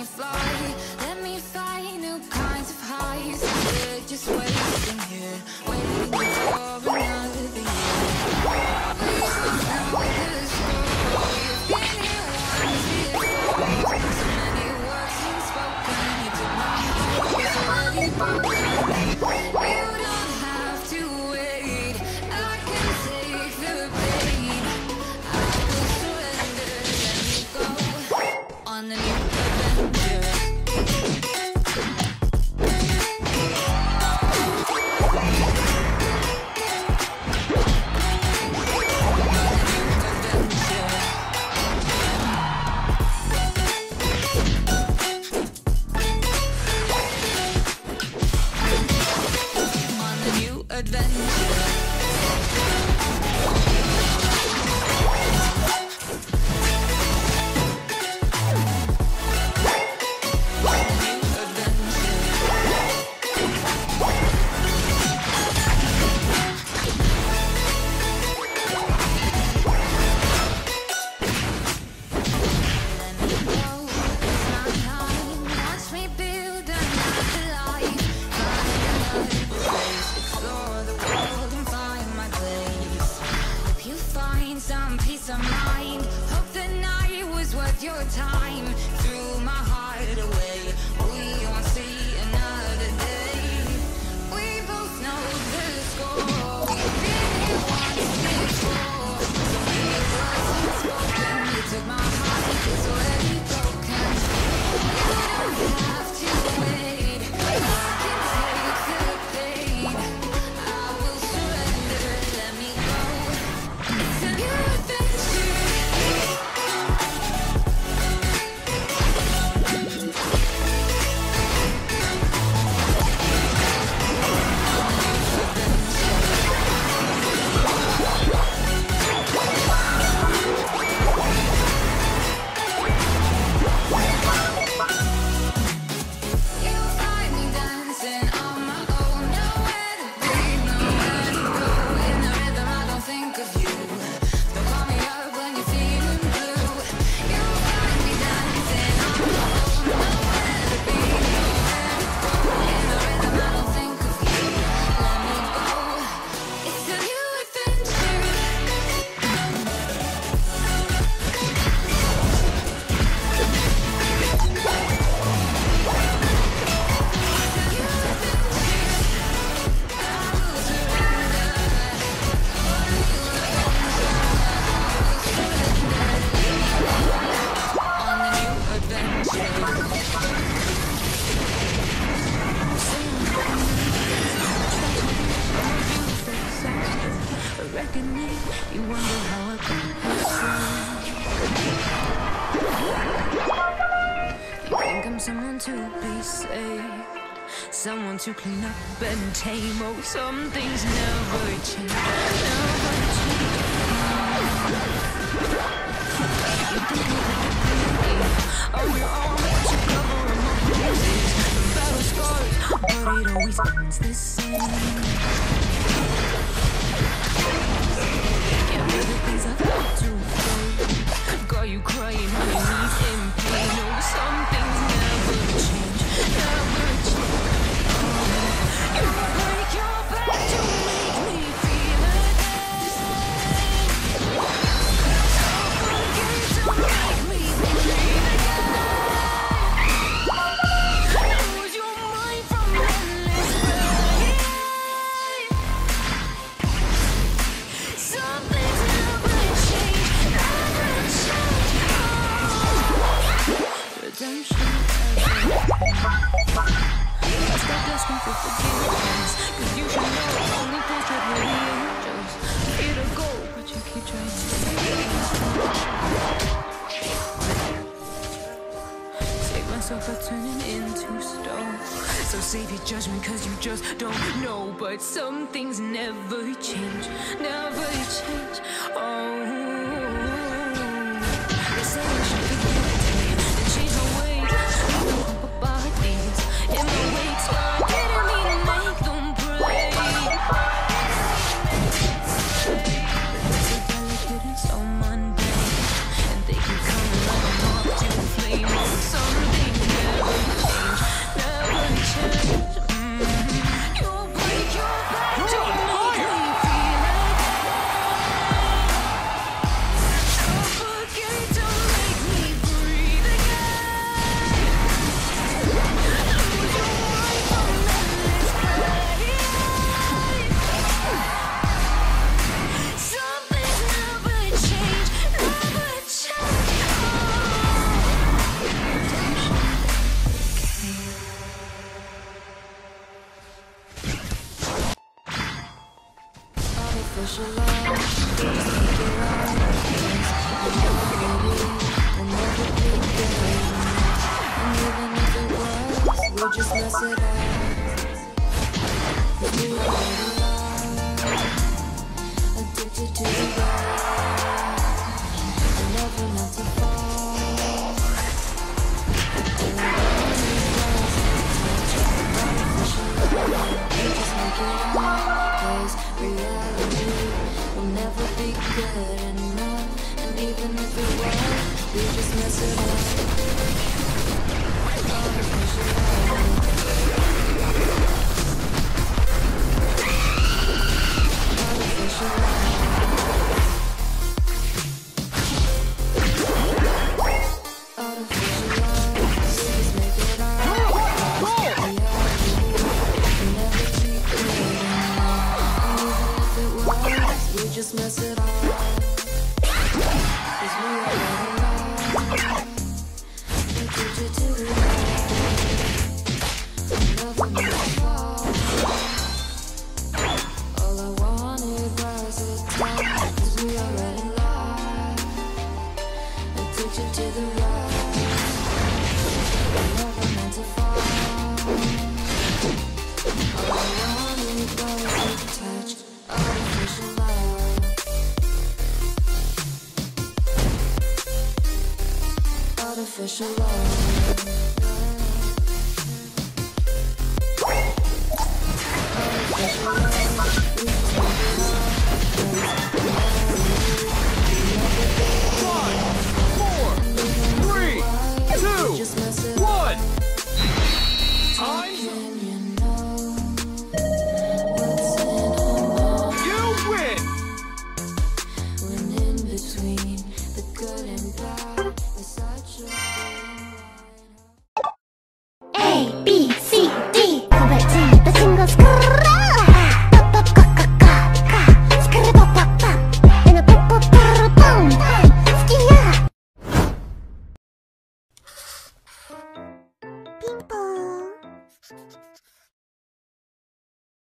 fly. Let me find new kinds of highs. We're just waiting here, waiting for another year. We both know the score. You've been here once before. So many words unspoken. You took my heart, it's already broken. You don't have to wait. I can take the pain. I will surrender. Let me go on the new adventure. Some peace of mind. Hope the night was worth your time. Threw my heart away. We won't see another day. We both know the score. We've been here once before. So many words unspoken. You took my heart, it's already broken. You don't have to wait. I can take the pain. I will surrender. Let me go. It's a new adventure. You'll find me dancing on my own. Nowhere to be, nowhere to go. In the rhythm, I don't think of you. Don't call me up when you're feeling blue. You'll find me dancing on my own. Nowhere to be, nowhere to go. In the rhythm, I don't think of you. Let me go. It's a new adventure. On the new adventure. Reckoning, you wonder how I got you think I'm someone to be saved, someone to clean up and tame. Oh, some things never change, never change. You think oh, we're all meant to cover up my bruises, battle scars, but it always ends the same. Can't be the things I've had to go. Got you crying underneath in pain. Oh, some things never change, never change. You break your back to make me feel again. So forget to make me believe again. Lose your mind from endless pain. Some things never change, never change. Redemption. Stop asking for forgiveness, 'cause you should know only portrait with the angels. Here to go, but you keep trying to save myself by turning into stone. So save your judgment, 'cause you just don't know. But some things never change, never change. Oh, they say I should forget and change my ways. But bodies in my wake, so I didn't mean to make them pray. So delicate and so mundane, and they can come like a moth to a flame. Oh, some things mess it up. We are addicted to the ride. I never meant to fall. We just make it up, 'cause reality will never be good enough. And even if it was, we just mess it up. Just mess it up, 'cause we are alive. Addicted to the ride. Never meant to fall. All I wanted was a touch, 'cause we are alive. Addicted to the ride. Never meant to fall. All I wanted was a touch. Artificial love. Artificial love. Artificial Ping pong.